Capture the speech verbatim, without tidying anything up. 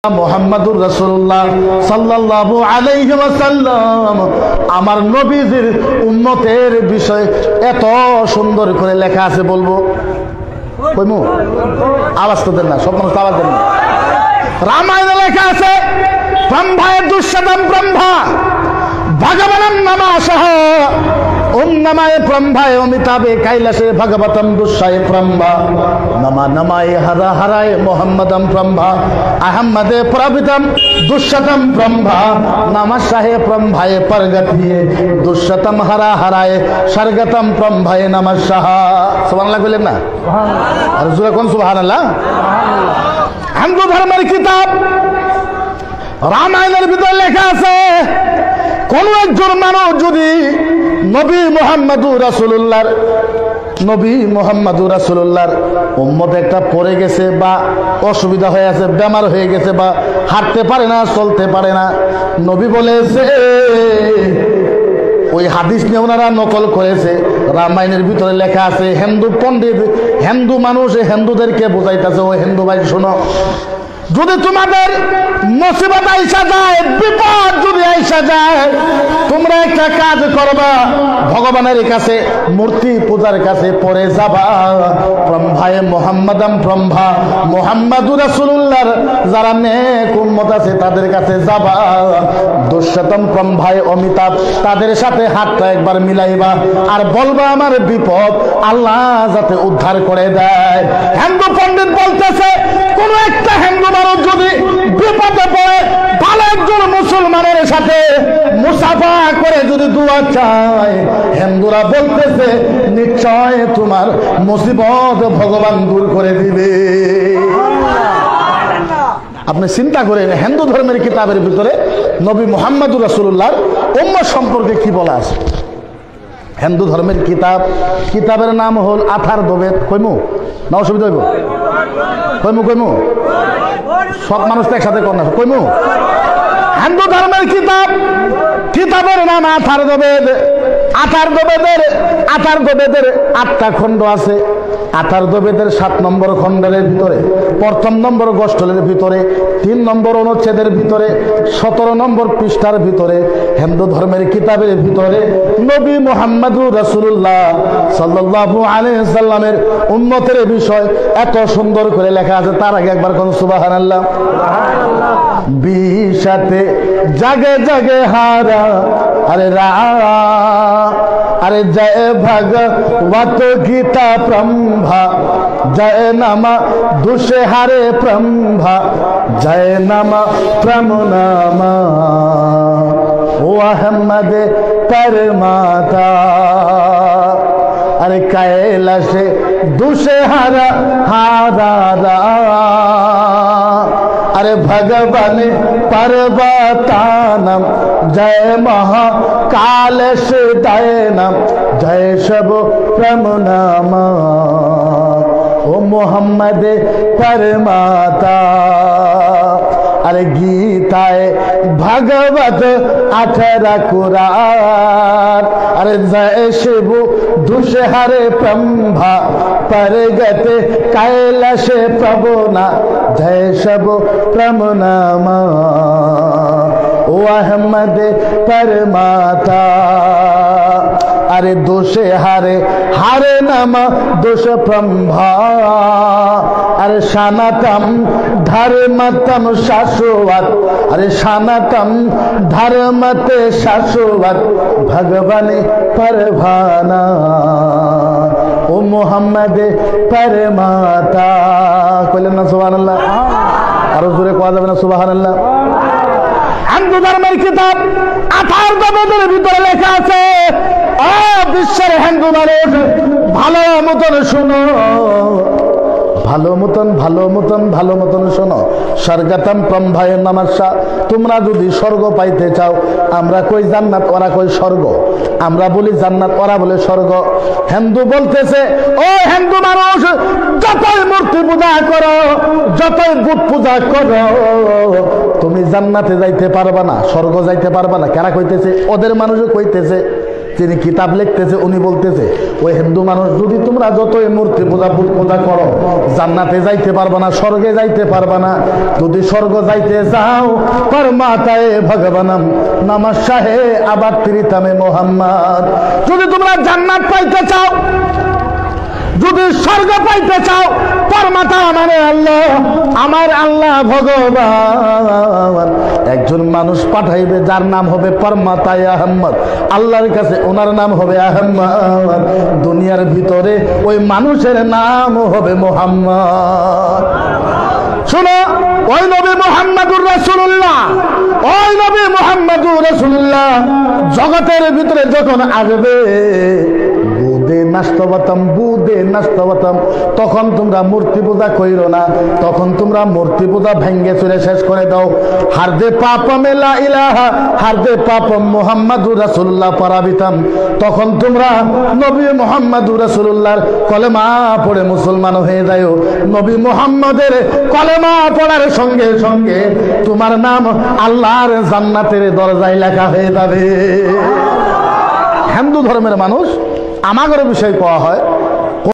মুহাম্মাদুর রাসূলুল্লাহ সাল্লাল্লাহু আলাইহি ওয়াসাল্লাম আমার নবীজির উম্মতের বিষয় এত সুন্দর করে লেখা আছে বলবো কইমু আওয়াজ তো দেন না সব মানুষ আওয়াজ দেন না রামায়ণে লেখা আছে ব্রহ্মায় দুঃশতম ব্রহ্মা ভগবানম নমঃ ওম নমায় ব্রহ্মায় অমিতাবে কৈলাসে ভগবতম দুঃশায় ব্রহ্মা নমা নমায় হরা হরায় মোহাম্মদম ব্রহ্মা আহম্মদে প্রবিতম দুঃশতম ব্রহ্মা নমঃ ব্রহ্মায় পরগতিয়ে দুঃশতম হরা হরায় স্বর্গতম ব্রহ্মায় নমঃ সুবহানাল্লাহ বলেন না সুবহানাল্লাহ আর জোরে কোন সুবহানাল্লাহ হিন্দু ধর্মের কিতাব রামায়ণের ভিতরে লেখা আছে কোন একজন মানুষ যদি নবী মুহাম্মদুর রাসূলুল্লাহর নবী মুহাম্মদুর রাসূলুল্লাহর উম্মত একটা পড়ে গেছে বা অসুবিধা হয়ে আছে বেমার হয়ে গেছে বা হাঁটতে পারে না চলতে পারে না নবী বলেছে ওই হাদিস নিয়ে ওনারা নকল করেছে রামায়ণের ভিতরে লেখা আছে হিন্দু পণ্ডিত হিন্দু মানুষ হিন্দুদেরকে বোঝাইতেছে ও হিন্দু ভাই শোনো যদি তোমাদের মুসিবত আইসা যায় বিপদ যদি আইসা যায় তোমরা একটা কাজ করবা ভগবানের কাছে মূর্তি পূজার কাছে পড়ে যাবা ব্রহ্মায় মুহাম্মাদাম ব্রহ্মা মুহাম্মাদুর রাসূলুল্লাহর যারা নেক উম্মত আছে তাদের কাছে যাবা দুঃশতম ব্রহ্মায় অমিতাভ তাদের সাথে হাতটা একবার মিলাইবা আর বলবা আমার বিপদ আল্লাহ যাতে উদ্ধার করে দেয় হিন্দু পণ্ডিত বলতেছে কোন একটা হিন্দু মানুষ যদি বিপদে পড়ে ভালো একজন মুসলমানের সাথে মুসাফা করে যদি দোয়া চায় হিন্দুরা বলতেছে নিশ্চয় তোমার মুসিবত ভগবান দূর করে দিবে আপনি চিন্তা করেন হিন্দু ধর্মের কিতাবের ভিতরে নবী মুহাম্মদুর রাসূলুল্লাহর উম্মত সম্পর্কে কি বলা আছে হিন্দু ধর্মের কিতাব কিতাবের নাম হল আঠার দবেদ কইমু না অসুবিধা হইব কইমু কইমু সব মানুষ তো একসাথে কর না কইমু হিন্দু ধর্মের কিতাব কিতাবের নাম আঠার দবেদ আঠার দবেদের আঠার দবেদের আটটা খণ্ড আছে আঠার দবেদের সাত নম্বর খণ্ডের ভিতরে প্রথম নম্বর গোষ্ঠলের ভিতরে তিন নম্বর অনুচ্ছেদের ভিতরে সতেরো নম্বর পৃষ্ঠার ভিতরে হিন্দু ধর্মের কিতাবের ভিতরে নবী মুহাম্মদুর রাসূলুল্লাহ সাল্লাল্লাহু আলাইহি সাল্লামের উম্মতের বিষয় এত সুন্দর করে লেখা আছে তার আগে একবার কোন সুবহানাল্লাহ সুবহানাল্লাহ বিশাতে জাগে জাগে হারা আরে রা अरे जय भगवत गीता ब्रह्मा जय नमा दुषहारे ब्रह्मा जय नमा प्रमुनामा ओ अहमद परमाता अरे कैलाशे दुषहारा हारा रा अरे भगवान पर्वतानम जय महाकालेश दयनम जय शब प्रमुनामा ओ मोहम्मद परमाता अरे गीताए भगवत अठरा कुरान अरे जय शिव दुषहरे ब्रह्मा परगत कैलाश प्रभुना जय शब प्रमुनामा ओ अहमद परमाता अरे दोषे हारे हारे नम दोष ब्रह्मा अरे शानतम धर्मतम शाश्वत अरे शानतम धर्मते शाश्वत भगवान परभाना ओ मोहम्मद परमाता कइलेन ना सुबहानाल्लाह আর জোরে কোয়া যাবে না সুবহানাল্লাহ হিন্দু ধর্মের কিতাব আঠার দবেদের ভিতরে লেখা আছে ও বিশ্বের হিন্দু মানুষ ভালো মতন শুনো ভালো মতন ভালো মতন ভালো মতন শোনো স্বর্গতম ব্রহ্মায় নমঃ তোমরা যদি স্বর্গ পাইতে চাও আমরা কই জান্নাত ওরা কই স্বর্গ আমরা বলি জান্নাত ওরা বলে স্বর্গ হিন্দু বলতেছে ও হিন্দু মানুষ যতই মূর্তি পূজা করো যতই বুত পূজা করো তুমি জান্নাতে যাইতে পারবা না স্বর্গ যাইতে পারবা না কারা কইতেছে ওদের মানুষও কইতেছে তিনি কিতাব লিখতেছে, উনি বলতেছে ওই হিন্দু মানুষ যদি তোমরা যতই মূর্তি পূজা বুত পূজা করো জান্নাতে যাইতে পারবা না, স্বর্গে যাইতে পারবা না। যদি স্বর্গ যাইতে যাও পরমাতায়ে ভগবানম নমঃশাহে আবার ত্রিতামে মোহাম্মদ। যদি তোমরা জান্নাত পাইতে চাও, যদি স্বর্গ পাইতে চাও, পরমাতা মানে আল্লাহ, আমার আল্লাহ ভগবান একজন মানুষ পাঠাইবে যার নাম হবে পরমাতায়ে আহম্মদ। আল্লাহর কাছে ওনার নাম হবে আহম্মদ, দুনিয়ার ভিতরে ওই মানুষের নাম হবে মুহাম্মদ। শোনো, ওই নবী মুহাম্মদুর রাসূলুল্লাহ, ওই নবী মুহাম্মদুর রাসূলুল্লাহ জগতের ভিতরে যখন আসবে বুদে নাস্তবতম বুদে নাস্তবতম, তখন তোমরা মূর্তি পূজা কইরো না, তখন তোমরা মূর্তি পূজা ভেঙ্গে চুরে শেষ করে দাও। হারদে পাপম লা ইলাহা হারদে পাপম মুহাম্মাদুর রাসূলুল্লাহ পরাবিতাম, তখন তোমরা নবী মুহাম্মাদুর রাসূলুল্লাহর কলেমা পড়ে মুসলমান হয়ে যাও। নবী মুহাম্মদের কলেমা পড়ার সঙ্গে সঙ্গে তোমার নাম আল্লাহর জান্নাতের দরজায় লেখা হয়ে যাবে। হিন্দু ধর্মের মানুষ আমাদের বিষয় পাওয়া হয়